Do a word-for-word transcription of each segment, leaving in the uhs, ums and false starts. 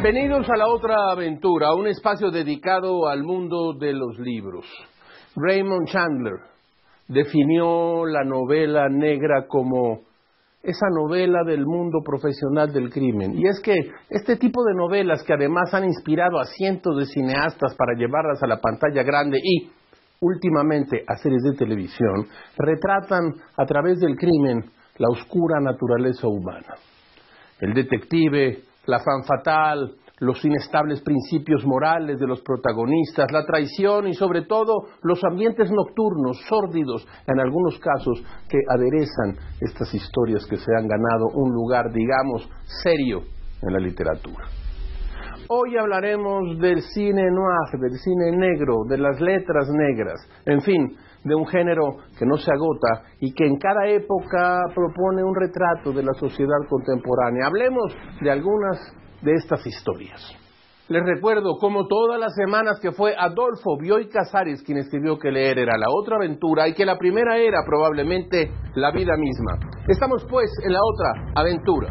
Bienvenidos a La Otra Aventura, un espacio dedicado al mundo de los libros. Raymond Chandler definió la novela negra como esa novela del mundo profesional del crimen. Y es que este tipo de novelas, que además han inspirado a cientos de cineastas para llevarlas a la pantalla grande y, últimamente, a series de televisión, retratan a través del crimen la oscura naturaleza humana. El detective, la femme fatale, los inestables principios morales de los protagonistas, la traición y sobre todo los ambientes nocturnos, sórdidos, en algunos casos, que aderezan estas historias que se han ganado un lugar, digamos, serio en la literatura. Hoy hablaremos del cine noir, del cine negro, de las letras negras, en fin, de un género que no se agota y que en cada época propone un retrato de la sociedad contemporánea. Hablemos de algunas de estas historias. Les recuerdo, como todas las semanas, que fue Adolfo Bioy Casares quien escribió que leer era la otra aventura y que la primera era probablemente la vida misma. Estamos pues en la otra aventura.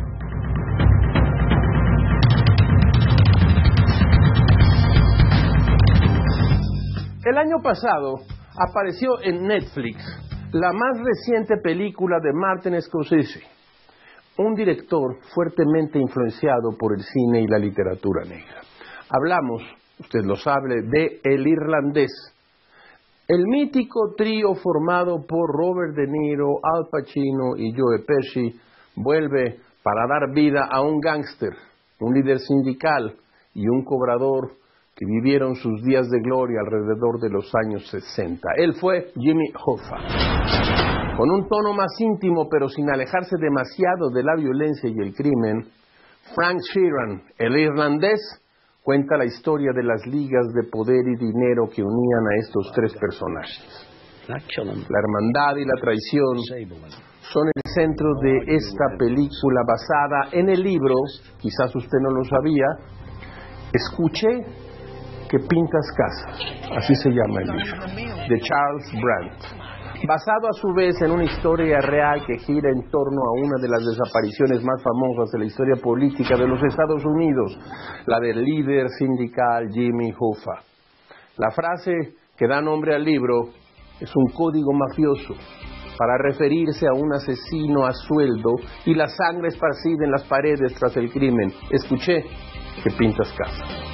El año pasado apareció en Netflix la más reciente película de Martin Scorsese, un director fuertemente influenciado por el cine y la literatura negra. Hablamos, usted lo sabe, de El Irlandés, el mítico trío formado por Robert De Niro, Al Pacino y Joe Pesci vuelve para dar vida a un gángster, un líder sindical y un cobrador que vivieron sus días de gloria alrededor de los años sesenta. Él fue Jimmy Hoffa. Con un tono más íntimo, pero sin alejarse demasiado de la violencia y el crimen, Frank Sheeran, El Irlandés, cuenta la historia de las ligas de poder y dinero que unían a estos tres personajes. La hermandad y la traición son el centro de esta película basada en el libro, quizás usted no lo sabía, Escuché que pintas casas, así se llama el libro, de Charles Brandt, basado a su vez en una historia real que gira en torno a una de las desapariciones más famosas de la historia política de los Estados Unidos, la del líder sindical Jimmy Hoffa. La frase que da nombre al libro es un código mafioso para referirse a un asesino a sueldo y la sangre esparcida en las paredes tras el crimen. Escuché que pintas casas.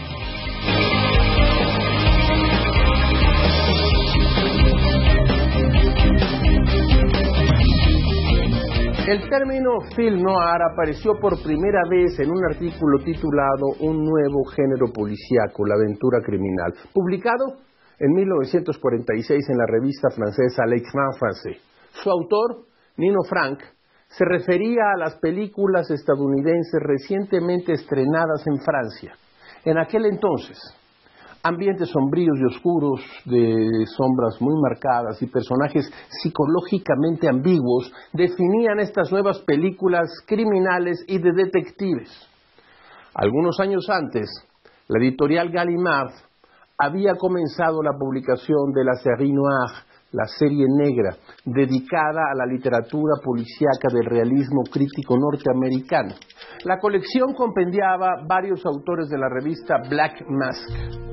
El término film noir apareció por primera vez en un artículo titulado Un nuevo género policíaco, la aventura criminal, publicado en mil novecientos cuarenta y seis en la revista francesa L'Écran Français. Su autor, Nino Frank, se refería a las películas estadounidenses recientemente estrenadas en Francia. En aquel entonces, ambientes sombríos y oscuros, de sombras muy marcadas y personajes psicológicamente ambiguos definían estas nuevas películas criminales y de detectives. Algunos años antes, la editorial Gallimard había comenzado la publicación de la série noire, la serie negra, dedicada a la literatura policíaca del realismo crítico norteamericano. La colección compendiaba varios autores de la revista Black Mask,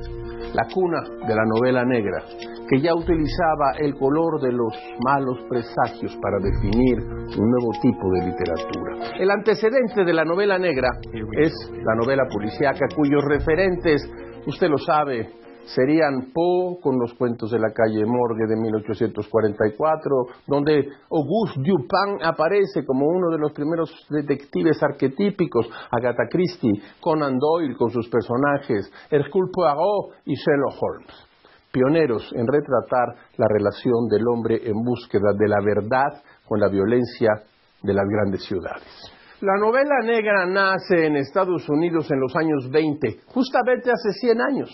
la cuna de la novela negra, que ya utilizaba el color de los malos presagios para definir un nuevo tipo de literatura. El antecedente de la novela negra es la novela policíaca, cuyos referentes, usted lo sabe, serían Poe con los cuentos de la calle Morgue de mil ochocientos cuarenta y cuatro, donde Auguste Dupin aparece como uno de los primeros detectives arquetípicos, Agatha Christie, Conan Doyle con sus personajes, Hercule Poirot y Sherlock Holmes, pioneros en retratar la relación del hombre en búsqueda de la verdad con la violencia de las grandes ciudades. La novela negra nace en Estados Unidos en los años veinte, justamente hace cien años.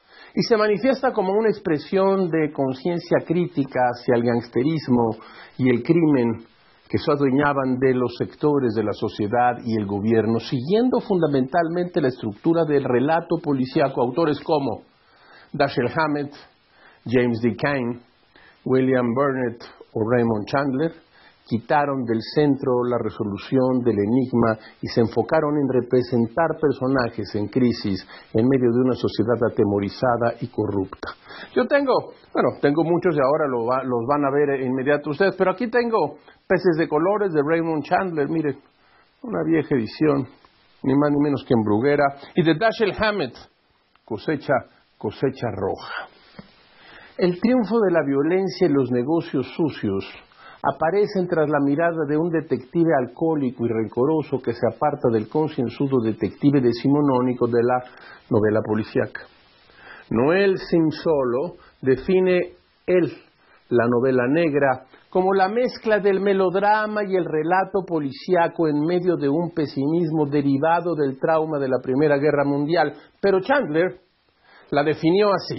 Y se manifiesta como una expresión de conciencia crítica hacia el gangsterismo y el crimen que se adueñaban de los sectores de la sociedad y el gobierno, siguiendo fundamentalmente la estructura del relato policíaco. Autores como Dashiell Hammett, James D. Cain, William Burnett o Raymond Chandler quitaron del centro la resolución del enigma y se enfocaron en representar personajes en crisis en medio de una sociedad atemorizada y corrupta. Yo tengo, bueno, tengo muchos y ahora lo va, los van a ver inmediato ustedes, pero aquí tengo Peces de Colores de Raymond Chandler, miren, una vieja edición, ni más ni menos que en Bruguera, y de Dashiell Hammett, Cosecha, Cosecha Roja. El triunfo de la violencia y los negocios sucios aparecen tras la mirada de un detective alcohólico y rencoroso que se aparta del concienzudo detective decimonónico de la novela policíaca. Noel Simsolo define él la novela negra como la mezcla del melodrama y el relato policíaco en medio de un pesimismo derivado del trauma de la Primera Guerra Mundial. Pero Chandler la definió así.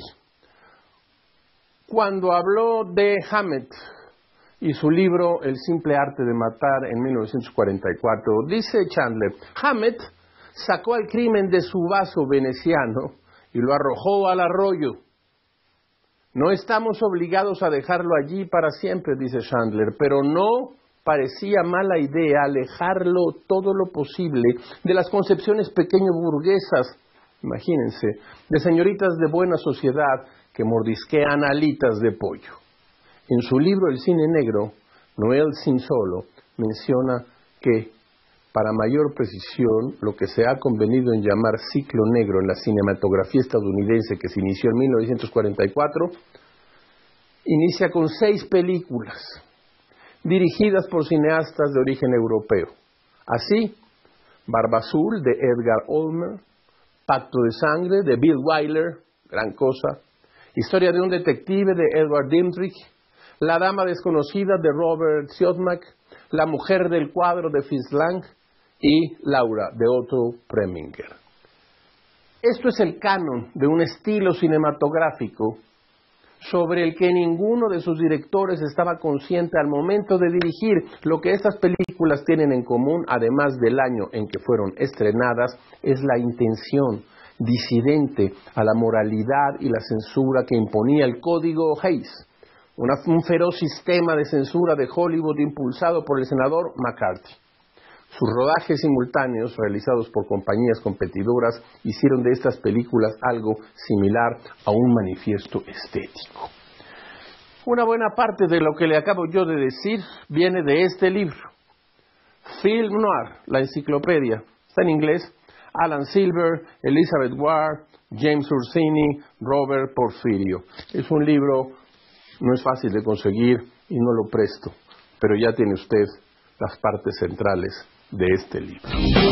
Cuando habló de Hammett y su libro El simple arte de matar en mil novecientos cuarenta y cuatro, dice Chandler, Hammett sacó al crimen de su vaso veneciano y lo arrojó al arroyo. No estamos obligados a dejarlo allí para siempre, dice Chandler, pero no parecía mala idea alejarlo todo lo posible de las concepciones pequeño burguesas, imagínense, de señoritas de buena sociedad que mordisquean alitas de pollo. En su libro El cine negro, Noel Simsolo menciona que, para mayor precisión, lo que se ha convenido en llamar ciclo negro en la cinematografía estadounidense que se inició en mil novecientos cuarenta y cuatro, inicia con seis películas dirigidas por cineastas de origen europeo. Así, Barba Azul de Edgar Ulmer, Pacto de Sangre de Bill Wyler, gran cosa, Historia de un detective de Edward Dmytryk, La dama desconocida de Robert Siodmak, La mujer del cuadro de Fritz Lang y Laura de Otto Preminger. Esto es el canon de un estilo cinematográfico sobre el que ninguno de sus directores estaba consciente al momento de dirigir. Lo que estas películas tienen en común, además del año en que fueron estrenadas, es la intención disidente a la moralidad y la censura que imponía el Código Hays, una, un feroz sistema de censura de Hollywood impulsado por el senador McCarthy. Sus rodajes simultáneos, realizados por compañías competidoras, hicieron de estas películas algo similar a un manifiesto estético. Una buena parte de lo que le acabo yo de decir viene de este libro, Film Noir, la enciclopedia, está en inglés, Alan Silver, Elizabeth Ward, James Ursini, Robert Porfirio. Es un libro, no es fácil de conseguir y no lo presto, pero ya tiene usted las partes centrales de este libro.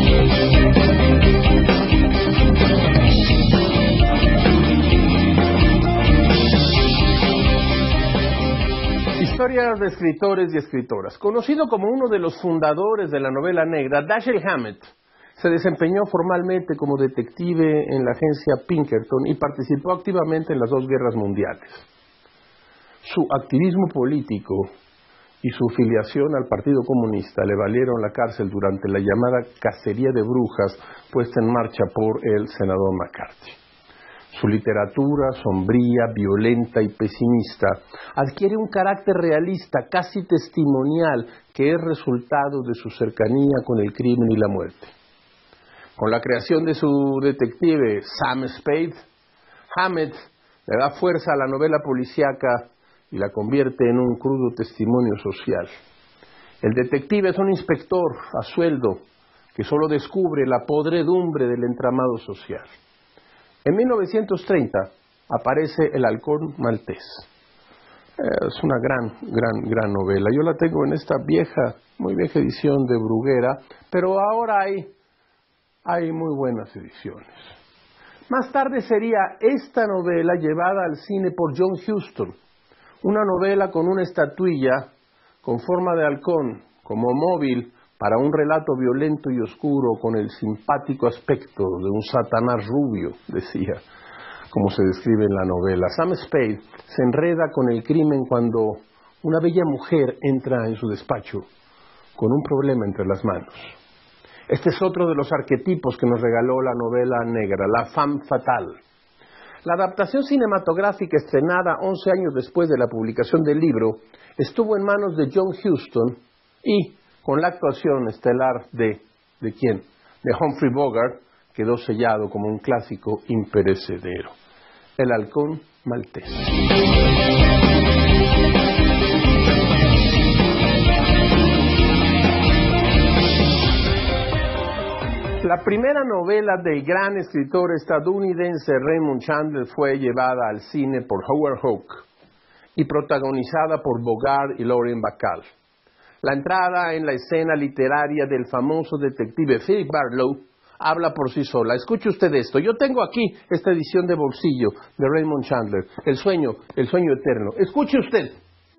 Historias de escritores y escritoras. Conocido como uno de los fundadores de la novela negra, Dashiell Hammett se desempeñó formalmente como detective en la agencia Pinkerton y participó activamente en las dos guerras mundiales. Su activismo político y su filiación al Partido Comunista le valieron la cárcel durante la llamada cacería de brujas puesta en marcha por el senador McCarthy. Su literatura, sombría, violenta y pesimista, adquiere un carácter realista, casi testimonial, que es resultado de su cercanía con el crimen y la muerte. Con la creación de su detective Sam Spade, Hammett le da fuerza a la novela policíaca y la convierte en un crudo testimonio social. El detective es un inspector a sueldo que solo descubre la podredumbre del entramado social. En mil novecientos treinta aparece El halcón maltés. Es una gran, gran, gran novela. Yo la tengo en esta vieja, muy vieja edición de Bruguera, pero ahora hay, hay muy buenas ediciones. Más tarde sería esta novela llevada al cine por John Huston, una novela con una estatuilla con forma de halcón como móvil para un relato violento y oscuro con el simpático aspecto de un Satanás rubio, decía, como se describe en la novela. Sam Spade se enreda con el crimen cuando una bella mujer entra en su despacho con un problema entre las manos. Este es otro de los arquetipos que nos regaló la novela negra, la femme fatale. La adaptación cinematográfica estrenada once años después de la publicación del libro estuvo en manos de John Huston Y con la actuación estelar de, ¿de quién? De Humphrey Bogart, quedó sellado como un clásico imperecedero. El halcón maltés. La primera novela del gran escritor estadounidense Raymond Chandler fue llevada al cine por Howard Hawks y protagonizada por Bogart y Lauren Bacall. La entrada en la escena literaria del famoso detective Philip Marlowe habla por sí sola. Escuche usted esto. Yo tengo aquí esta edición de bolsillo de Raymond Chandler, El sueño, el sueño eterno. Escuche usted.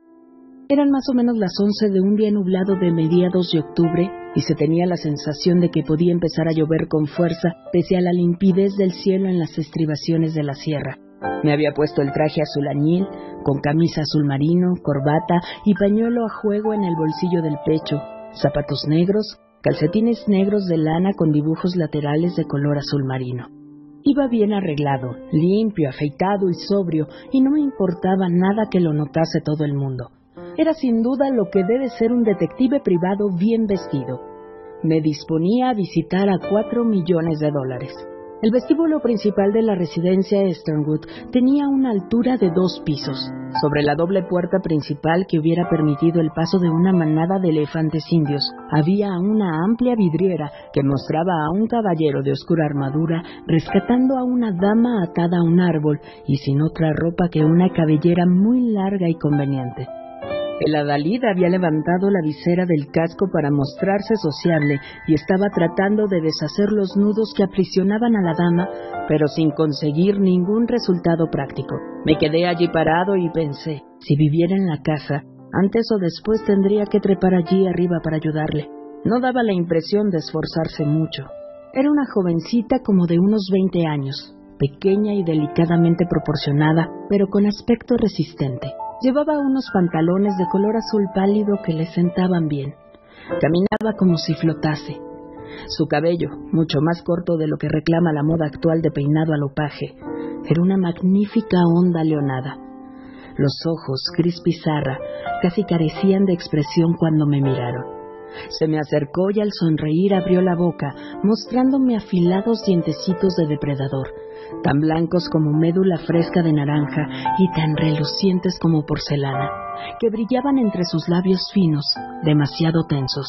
Eran más o menos las once de un día nublado de mediados de octubre y se tenía la sensación de que podía empezar a llover con fuerza pese a la limpidez del cielo en las estribaciones de la sierra. Me había puesto el traje azul añil, con camisa azul marino, corbata y pañuelo a juego en el bolsillo del pecho, zapatos negros, calcetines negros de lana con dibujos laterales de color azul marino. Iba bien arreglado, limpio, afeitado y sobrio, y no me importaba nada que lo notase todo el mundo. Era sin duda lo que debe ser un detective privado bien vestido. Me disponía a visitar a cuatro millones de dólares. El vestíbulo principal de la residencia Easternwood tenía una altura de dos pisos. Sobre la doble puerta principal que hubiera permitido el paso de una manada de elefantes indios, había una amplia vidriera que mostraba a un caballero de oscura armadura rescatando a una dama atada a un árbol y sin otra ropa que una cabellera muy larga y conveniente. El adalid había levantado la visera del casco para mostrarse sociable y estaba tratando de deshacer los nudos que aprisionaban a la dama, pero sin conseguir ningún resultado práctico. Me quedé allí parado y pensé, si viviera en la casa, antes o después tendría que trepar allí arriba para ayudarle. No daba la impresión de esforzarse mucho. Era una jovencita como de unos veinte años, pequeña y delicadamente proporcionada, pero con aspecto resistente. Llevaba unos pantalones de color azul pálido que le sentaban bien. Caminaba como si flotase. Su cabello, mucho más corto de lo que reclama la moda actual de peinado al opaje, era una magnífica onda leonada. Los ojos, gris pizarra, casi carecían de expresión cuando me miraron. Se me acercó y al sonreír abrió la boca, mostrándome afilados dientecitos de depredador, tan blancos como médula fresca de naranja y tan relucientes como porcelana, que brillaban entre sus labios finos, demasiado tensos.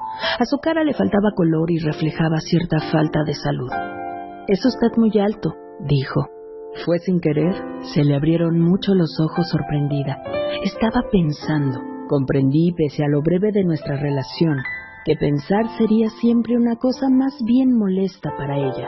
A su cara le faltaba color y reflejaba cierta falta de salud. «Es usted muy alto», dijo. Fue sin querer, se le abrieron mucho los ojos sorprendida. Estaba pensando. Comprendí, pese a lo breve de nuestra relación, que pensar sería siempre una cosa más bien molesta para ella.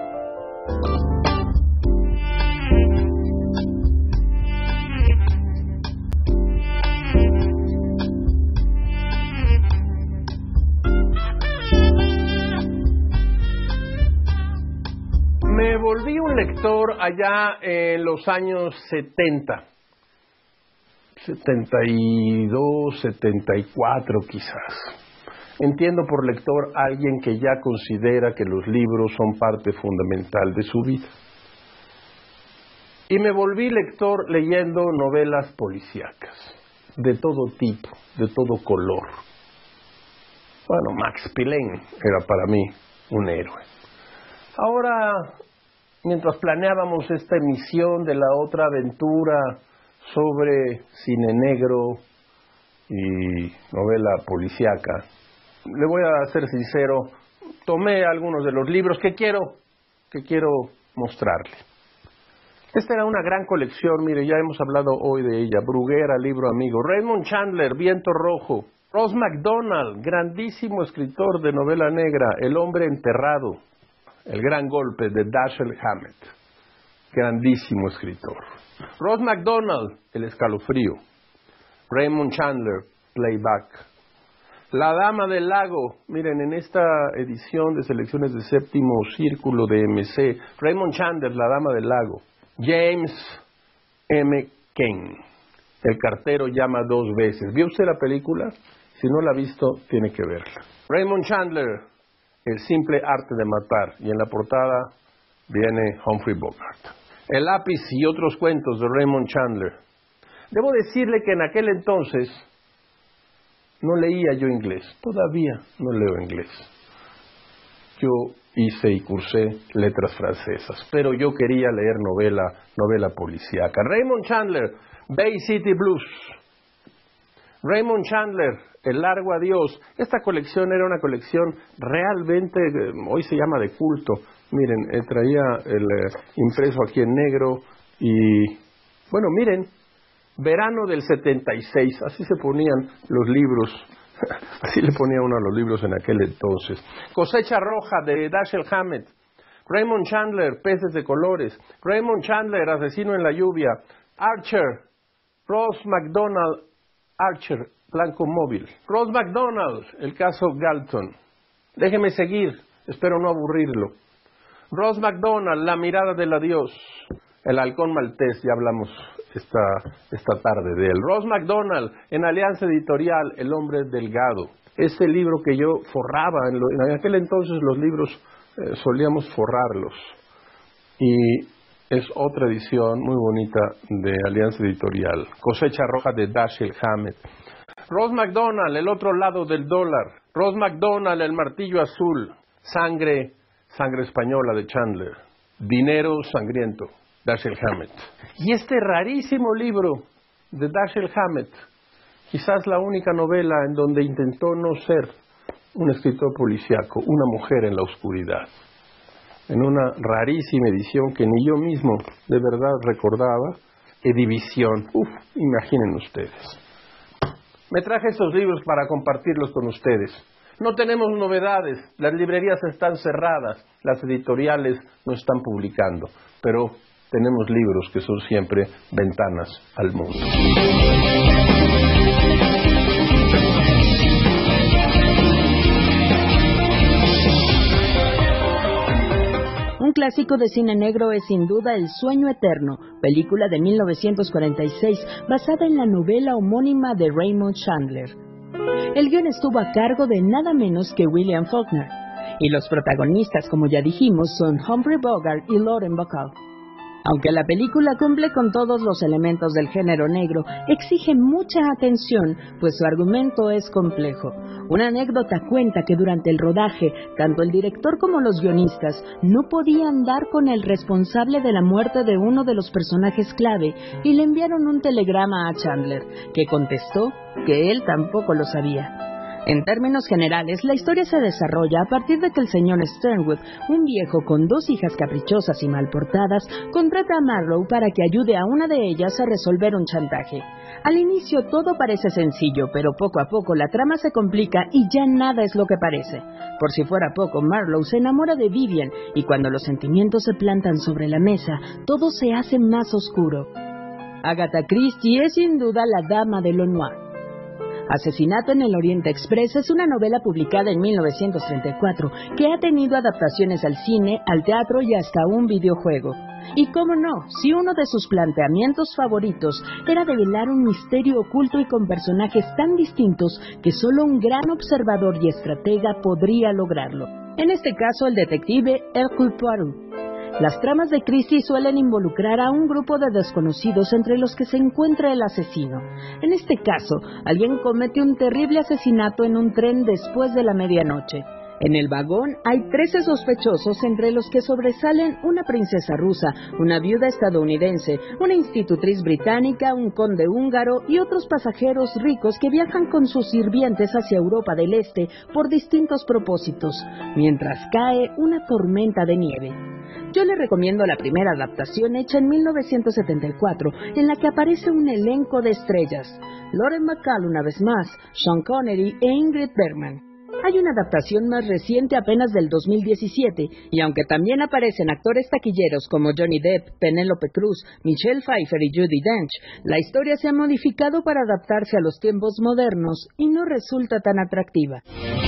Me volví un lector allá en los años setenta. setenta y dos, setenta y cuatro quizás. Entiendo por lector a alguien que ya considera que los libros son parte fundamental de su vida. Y me volví lector leyendo novelas policíacas, de todo tipo, de todo color. Bueno, Max Pillén era para mí un héroe. Ahora, mientras planeábamos esta emisión de la otra aventura sobre cine negro y novela policíaca, le voy a ser sincero, tomé algunos de los libros que quiero, que quiero mostrarle. Esta era una gran colección, mire, ya hemos hablado hoy de ella. Bruguera, libro amigo. Raymond Chandler, Viento Rojo. Ross Macdonald, grandísimo escritor de novela negra. El hombre enterrado. El gran golpe de Dashiell Hammett. Grandísimo escritor. Ross Macdonald, El escalofrío. Raymond Chandler, Playback. La Dama del Lago, miren, en esta edición de selecciones de séptimo círculo de M C, Raymond Chandler, La Dama del Lago. James M. Cain, El cartero llama dos veces. ¿Vio usted la película? Si no la ha visto, tiene que verla. Raymond Chandler, El simple arte de matar, y en la portada viene Humphrey Bogart. El lápiz y otros cuentos de Raymond Chandler. Debo decirle que en aquel entonces No leía yo inglés, todavía no leo inglés. Yo hice y cursé letras francesas, pero yo quería leer novela, novela policíaca. Raymond Chandler, Bay City Blues. Raymond Chandler, El largo adiós. Esta colección era una colección realmente, hoy se llama de culto. Miren, eh, traía el eh, impreso aquí en negro y, bueno, miren, verano del setenta y seis, así se ponían los libros, así le ponía uno a los libros en aquel entonces. Cosecha roja de Dashiell Hammett. Raymond Chandler, Peces de colores. Raymond Chandler, Asesino en la lluvia. Archer, Ross McDonald, Archer, Blanco Móvil. Ross McDonald, el caso Galton. Déjeme seguir, espero no aburrirlo. Ross McDonald, La mirada del adiós. El halcón maltés, ya hablamos esta, esta tarde de él. Ross McDonald, en Alianza Editorial, El hombre delgado. Ese libro que yo forraba, en, lo, en aquel entonces los libros eh, solíamos forrarlos. Y es otra edición muy bonita de Alianza Editorial. Cosecha roja de Dashiell Hammett. Ross McDonald, El otro lado del dólar. Ross McDonald, El martillo azul. Sangre, sangre española de Chandler. Dinero sangriento, Dashiell Hammett. Y este rarísimo libro de Dashiell Hammett, quizás la única novela en donde intentó no ser un escritor policíaco, una mujer en la oscuridad. En una rarísima edición que ni yo mismo de verdad recordaba, Edivisión. Uf, imaginen ustedes. Me traje estos libros para compartirlos con ustedes. No tenemos novedades, las librerías están cerradas, las editoriales no están publicando, pero tenemos libros que son siempre ventanas al mundo. Un clásico de cine negro es sin duda El sueño eterno, película de mil novecientos cuarenta y seis, basada en la novela homónima de Raymond Chandler. El guion estuvo a cargo de nada menos que William Faulkner, y los protagonistas, como ya dijimos, son Humphrey Bogart y Lauren Bacall. Aunque la película cumple con todos los elementos del género negro, exige mucha atención, pues su argumento es complejo. Una anécdota cuenta que durante el rodaje, tanto el director como los guionistas no podían dar con el responsable de la muerte de uno de los personajes clave y le enviaron un telegrama a Chandler, que contestó que él tampoco lo sabía. En términos generales, la historia se desarrolla a partir de que el señor Sternwood, un viejo con dos hijas caprichosas y mal portadas, contrata a Marlowe para que ayude a una de ellas a resolver un chantaje. Al inicio todo parece sencillo, pero poco a poco la trama se complica y ya nada es lo que parece. Por si fuera poco, Marlowe se enamora de Vivian y cuando los sentimientos se plantan sobre la mesa, todo se hace más oscuro. Agatha Christie es sin duda la dama de lo noir. Asesinato en el Oriente Express es una novela publicada en mil novecientos treinta y cuatro que ha tenido adaptaciones al cine, al teatro y hasta un videojuego. Y cómo no, si uno de sus planteamientos favoritos era develar un misterio oculto y con personajes tan distintos que solo un gran observador y estratega podría lograrlo. En este caso, el detective Hercule Poirot. Las tramas de Christie suelen involucrar a un grupo de desconocidos entre los que se encuentra el asesino. En este caso, alguien comete un terrible asesinato en un tren después de la medianoche. En el vagón hay trece sospechosos, entre los que sobresalen una princesa rusa, una viuda estadounidense, una institutriz británica, un conde húngaro y otros pasajeros ricos que viajan con sus sirvientes hacia Europa del Este por distintos propósitos, mientras cae una tormenta de nieve. Yo le recomiendo la primera adaptación hecha en mil novecientos setenta y cuatro, en la que aparece un elenco de estrellas: Lauren Bacall una vez más, Sean Connery e Ingrid Bergman. Hay una adaptación más reciente apenas del dos mil diecisiete, y aunque también aparecen actores taquilleros como Johnny Depp, Penélope Cruz, Michelle Pfeiffer y Judi Dench, la historia se ha modificado para adaptarse a los tiempos modernos y no resulta tan atractiva.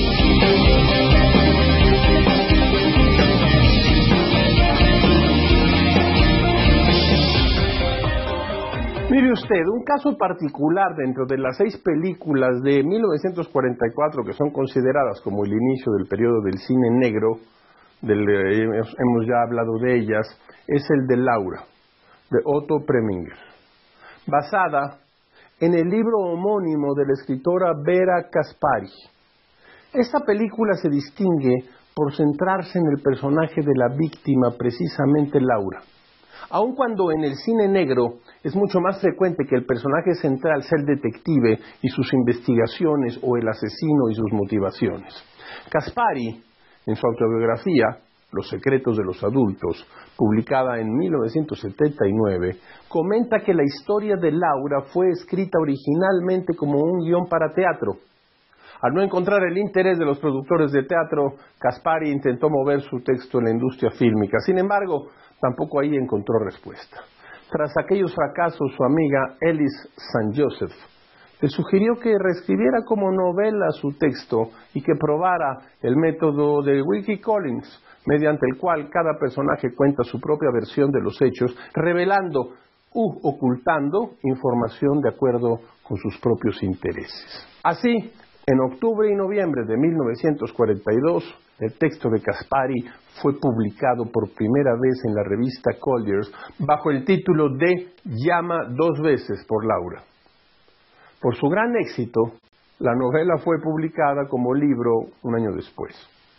Mire usted, un caso particular dentro de las seis películas de mil novecientos cuarenta y cuatro que son consideradas como el inicio del periodo del cine negro, del, eh, hemos ya hablado de ellas, es el de Laura, de Otto Preminger, basada en el libro homónimo de la escritora Vera Caspary. Esta película se distingue por centrarse en el personaje de la víctima, precisamente Laura. Aun cuando en el cine negro es mucho más frecuente que el personaje central sea el detective y sus investigaciones o el asesino y sus motivaciones. Caspary, en su autobiografía, Los secretos de los adultos, publicada en mil novecientos setenta y nueve, comenta que la historia de Laura fue escrita originalmente como un guión para teatro. Al no encontrar el interés de los productores de teatro, Caspary intentó mover su texto en la industria fílmica. Sin embargo, tampoco ahí encontró respuesta. Tras aquellos fracasos, su amiga Ellis Saint Joseph le sugirió que reescribiera como novela su texto y que probara el método de Wilkie Collins, mediante el cual cada personaje cuenta su propia versión de los hechos, revelando u ocultando información de acuerdo con sus propios intereses. Así, en octubre y noviembre de mil novecientos cuarenta y dos, el texto de Caspary fue publicado por primera vez en la revista Collier's bajo el título de Llama dos veces por Laura. Por su gran éxito, la novela fue publicada como libro un año después.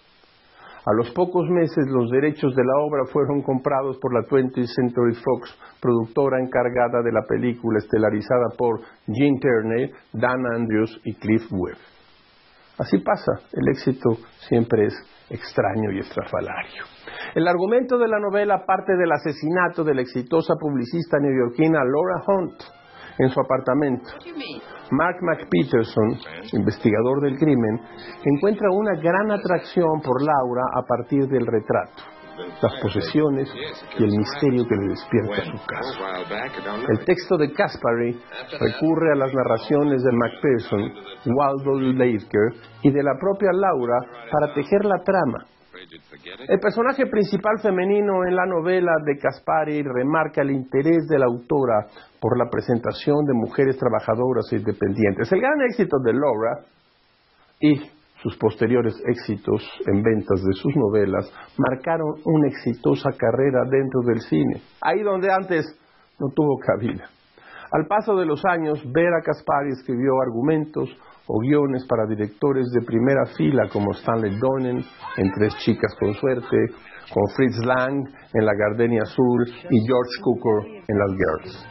A los pocos meses, los derechos de la obra fueron comprados por la twentieth Century Fox, productora encargada de la película estelarizada por Gene Tierney, Dan Andrews y Cliff Webb. Así pasa, el éxito siempre es extraño y estrafalario. El argumento de la novela parte del asesinato de la exitosa publicista neoyorquina Laura Hunt en su apartamento. Mark McPherson, investigador del crimen, encuentra una gran atracción por Laura a partir del retrato, las posesiones y el misterio que le despierta su caso. El texto de Caspary recurre a las narraciones de McPherson, Waldo Laker y de la propia Laura para tejer la trama. El personaje principal femenino en la novela de Caspary remarca el interés de la autora por la presentación de mujeres trabajadoras e independientes. El gran éxito de Laura y sus posteriores éxitos en ventas de sus novelas marcaron una exitosa carrera dentro del cine, ahí donde antes no tuvo cabida. Al paso de los años, Vera Caspary escribió argumentos o guiones para directores de primera fila como Stanley Donen en Tres chicas con suerte, con Fritz Lang en La Gardenia Azul y George Cukor en Las Girls.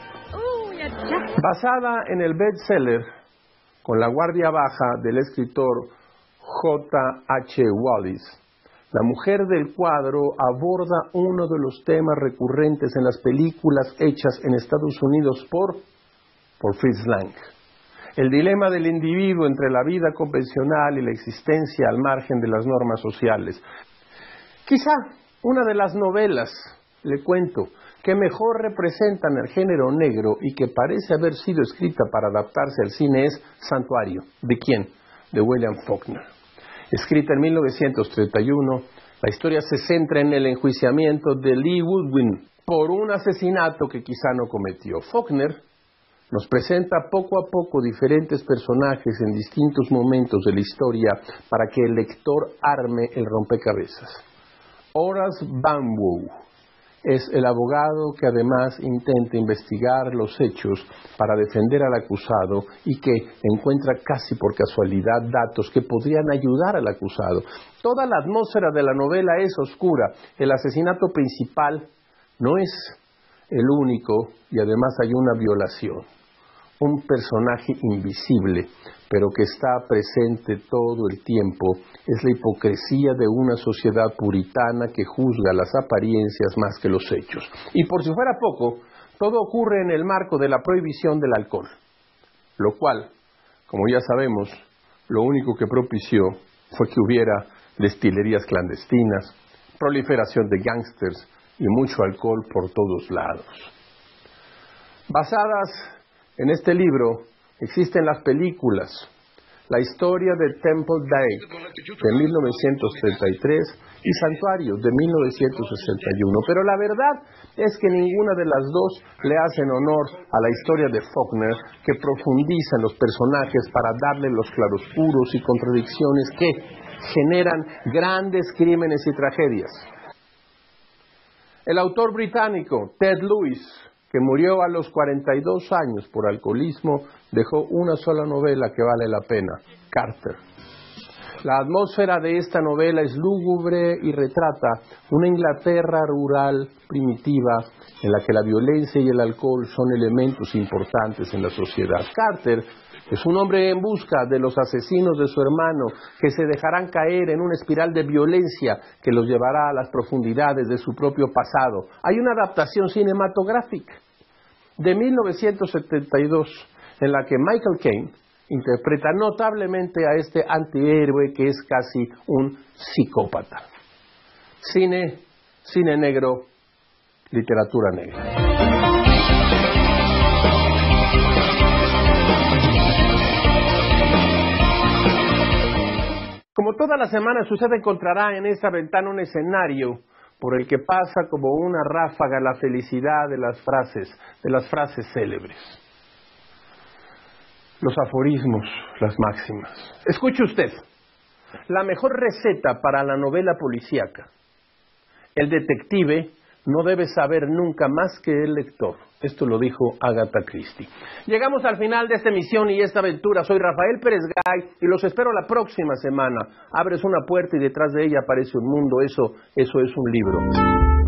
Basada en el bestseller Con la guardia baja del escritor J H Wallis, la mujer del cuadro aborda uno de los temas recurrentes en las películas hechas en Estados Unidos por, por Fritz Lang. El dilema del individuo entre la vida convencional y la existencia al margen de las normas sociales. Quizá una de las novelas, le cuento, que mejor representan el género negro y que parece haber sido escrita para adaptarse al cine es Santuario. ¿De quién? De William Faulkner. Escrita en mil novecientos treinta y uno, la historia se centra en el enjuiciamiento de Lee Woodwin por un asesinato que quizá no cometió. Faulkner nos presenta poco a poco diferentes personajes en distintos momentos de la historia para que el lector arme el rompecabezas. Horace Banwow es el abogado que además intenta investigar los hechos para defender al acusado y que encuentra casi por casualidad datos que podrían ayudar al acusado. Toda la atmósfera de la novela es oscura. El asesinato principal no es el único y además hay una violación. Un personaje invisible, pero que está presente todo el tiempo, es la hipocresía de una sociedad puritana que juzga las apariencias más que los hechos. Y por si fuera poco, todo ocurre en el marco de la prohibición del alcohol, lo cual, como ya sabemos, lo único que propició fue que hubiera destilerías clandestinas, proliferación de gángsters y mucho alcohol por todos lados. Basadas en este libro existen las películas, La historia de Temple Dyke de mil novecientos treinta y tres y Santuario de mil novecientos sesenta y uno, pero la verdad es que ninguna de las dos le hacen honor a la historia de Faulkner, que profundiza en los personajes para darle los claroscuros y contradicciones que generan grandes crímenes y tragedias. El autor británico Ted Lewis que murió a los cuarenta y dos años por alcoholismo, dejó una sola novela que vale la pena, Carter. La atmósfera de esta novela es lúgubre y retrata una Inglaterra rural primitiva en la que la violencia y el alcohol son elementos importantes en la sociedad. Carter es un hombre en busca de los asesinos de su hermano que se dejarán caer en una espiral de violencia que los llevará a las profundidades de su propio pasado. Hay una adaptación cinematográfica de mil novecientos setenta y dos en la que Michael Caine interpreta notablemente a este antihéroe que es casi un psicópata. Cine, cine negro, literatura negra. Como todas las semanas, usted encontrará en esta ventana un escenario por el que pasa como una ráfaga la felicidad de las frases, de las frases célebres. Los aforismos, las máximas. Escuche usted, la mejor receta para la novela policíaca. El detective no debe saber nunca más que el lector. Esto lo dijo Agatha Christie. Llegamos al final de esta emisión y esta aventura. Soy Rafael Pérez Gay y los espero la próxima semana. Abres una puerta y detrás de ella aparece un mundo. Eso, eso es un libro.